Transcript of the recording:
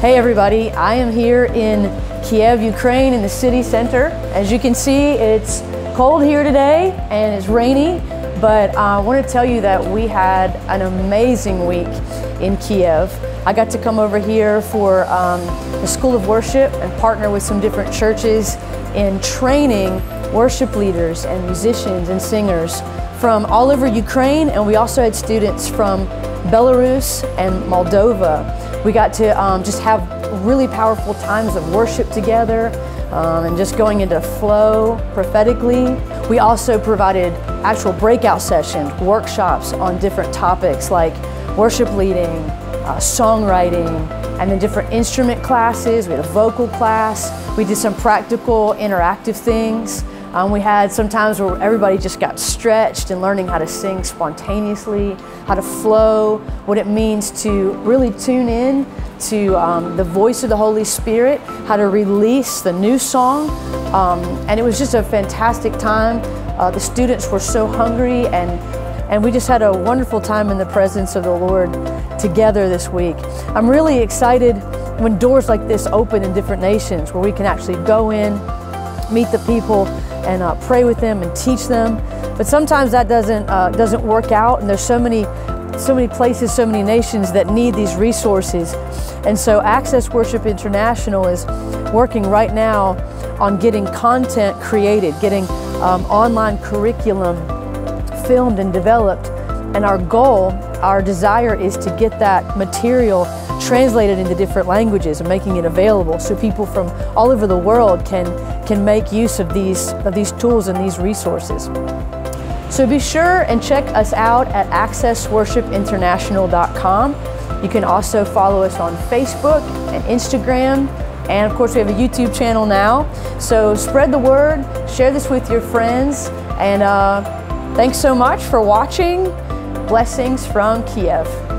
Hey everybody, I am here in Kiev, Ukraine in the city center. As you can see, it's cold here today and it's rainy, but I want to tell you that we had an amazing week in Kiev. I got to come over here for the School of Worship and partner with some different churches in training worship leaders and musicians and singers from all over Ukraine, and we also had students from Belarus and Moldova. We got to just have really powerful times of worship together and just going into flow prophetically. We also provided actual breakout sessions, workshops on different topics like worship leading, songwriting, and then different instrument classes. We had a vocal class. We did some practical interactive things. We had some times where everybody just got stretched and learning how to sing spontaneously, how to flow, what it means to really tune in to the voice of the Holy Spirit, how to release the new song. And it was just a fantastic time. The students were so hungry, and we just had a wonderful time in the presence of the Lord together this week. I'm really excited when doors like this open in different nations where we can actually go in, meet the people, and pray with them and teach them. But sometimes that doesn't work out, and there's so many places, so many nations that need these resources. And so Access Worship International is working right now on getting content created, getting online curriculum filmed and developed. And our goal, our desire is to get that material translated into different languages and making it available so people from all over the world can make use of these tools and these resources. So be sure and check us out at accessworshipinternational.com. You can also follow us on Facebook and Instagram, and of course we have a YouTube channel now. So spread the word, share this with your friends, and thanks so much for watching. Blessings from Kiev.